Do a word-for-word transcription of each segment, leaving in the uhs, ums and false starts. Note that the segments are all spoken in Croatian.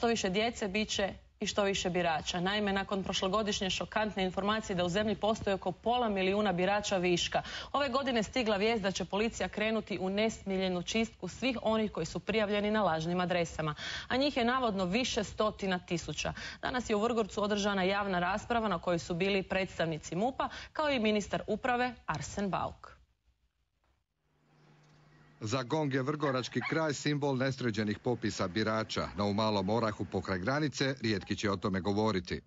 Što više djece bit će i što više birača. Naime, nakon prošlogodišnje šokantne informacije da u zemlji postoji oko pola milijuna birača viška, ove godine stigla vijest da će policija krenuti u nesmiljenu čistku svih onih koji su prijavljeni na lažnim adresama, a njih je navodno više stotina tisuća. Danas je u Vrgorcu održana javna rasprava na kojoj su bili predstavnici MUP-a kao i ministar uprave Arsen Bauk. Za GONG je vrgorački kraj simbol nesređenih popisa birača, no u Malom Orahu pokraj granice rijetki će o tome govoriti.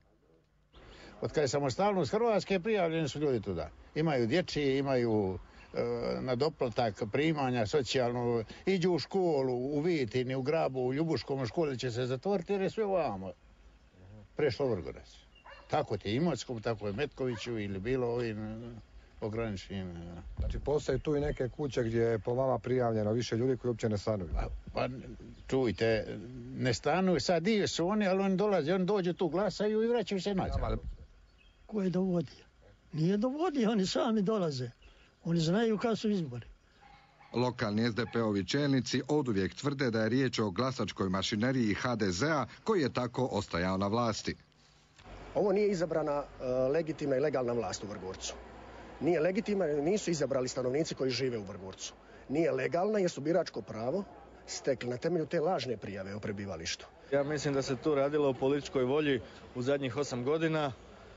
Od kada je samostalnost Hrvatske, prijavljeni su ljudi tuda. Imaju dječji, imaju e, na doplatak primanja, socijalno, iđu u školu, u Vitini, u Grabu, u Ljubuškom, u školi će se zatvoriti jer je sve ovamo prešlo Vrgorac. Tako ti je Imotskom, tako je Metkoviću ili bilo ovim ograničenim. Znači postoje tu i neke kuće gdje je po vama prijavljeno više ljudi koji uopće ne stanuju? Pa, pa čujte, ne stanuju, sad dio su oni, ali oni dolaze, oni dođu tu, glasaju i vraćaju se nazad. Ko je dovodio? Nije dovodio, oni sami dolaze. Oni znaju kad su izbori. Lokalni es de pe ovi čelnici oduvijek tvrde da je riječ o glasačkoj mašineriji ha de zea koji je tako ostajao na vlasti. Ovo nije izabrana uh, legitimna i legalna vlast u Vrgorcu. Nije legitimna jer nisu izabrali stanovnici koji žive u Vrgorcu. Nije legalna jer su biračko pravo stekli na temelju te lažne prijave o prebivalištu. Ja mislim da se tu radilo o političkoj volji u zadnjih osam godina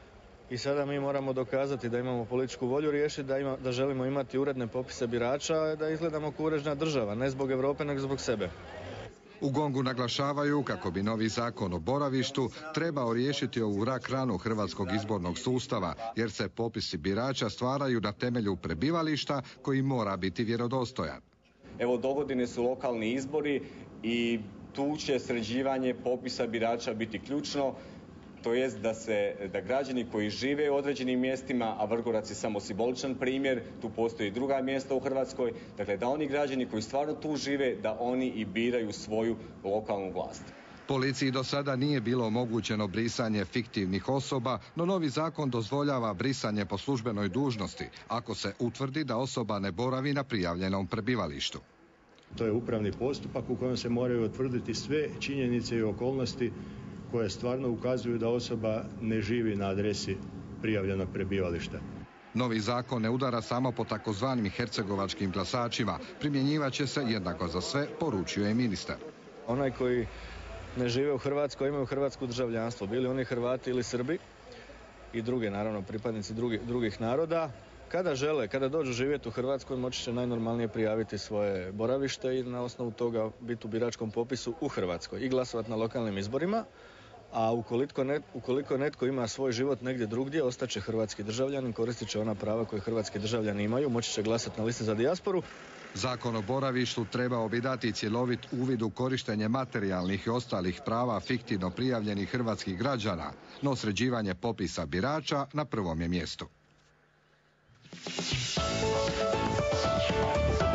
i sada mi moramo dokazati da imamo političku volju, riješiti da, ima, da želimo imati uredne popise birača, da izgledamo kao uređena država, ne zbog Europe nego zbog sebe. U GONG-u naglašavaju kako bi novi zakon o boravištu trebao riješiti ovu rak ranu hrvatskog izbornog sustava, jer se popisi birača stvaraju na temelju prebivališta koji mora biti vjerodostojan. Evo, dogodine su lokalni izbori i tu će sređivanje popisa birača biti ključno, to jest da se da građani koji žive u određenim mjestima, a Vrgorac je samo simboličan primjer, tu postoji druga mjesta u Hrvatskoj, dakle da oni građani koji stvarno tu žive, da oni i biraju svoju lokalnu vlast. Policiji do sada nije bilo omogućeno brisanje fiktivnih osoba, no novi zakon dozvoljava brisanje po službenoj dužnosti ako se utvrdi da osoba ne boravi na prijavljenom prebivalištu. To je upravni postupak u kojem se moraju utvrditi sve činjenice i okolnosti koje stvarno ukazuju da osoba ne živi na adresi prijavljenog prebivališta. Novi zakon ne udara samo po takozvanim hercegovačkim glasačima. Primjenjivat će se jednako za sve, poručio je ministar. Onaj koji ne žive u Hrvatskoj imaju hrvatsko državljanstvo, bili oni Hrvati ili Srbi i druge, naravno, pripadnici drugi, drugih naroda. Kada žele, kada dođu živjeti u Hrvatskoj, moći će najnormalnije prijaviti svoje boravište i na osnovu toga biti u biračkom popisu u Hrvatskoj i glasovati na lokalnim izborima. A ukoliko, net, ukoliko netko ima svoj život negdje drugdje, ostaće hrvatski državljanin, koristit će ona prava koje hrvatski državljani imaju, moći će glasati na listi za dijasporu. Zakon o boravištu trebao bi dati cjelovit uvid u korištenje materijalnih i ostalih prava fiktivno prijavljenih hrvatskih građana, no sređivanje popisa birača na prvom je mjestu.